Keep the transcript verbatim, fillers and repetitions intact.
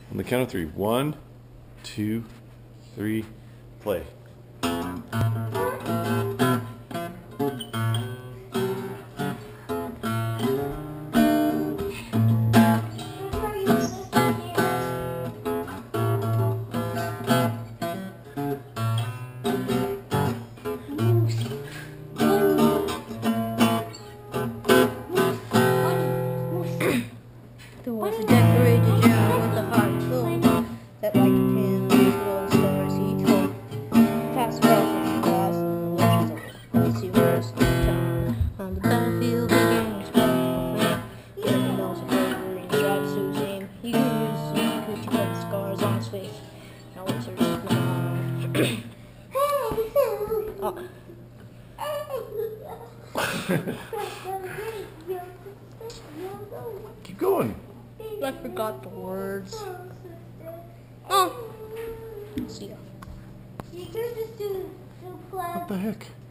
On the count of three. One, two, three, play. The wolf decorated Jerry with a heart full that like a pin little stars he told. Past across the glass and the legends of it. See where's the town. On the battlefield against Sparkle. Jerry knows a bravery and strives to his aim. He can use some coochie cut the scars on his face. Now let's search the mind. Oh. Keep going. I forgot the words. Oh. See ya. What the heck?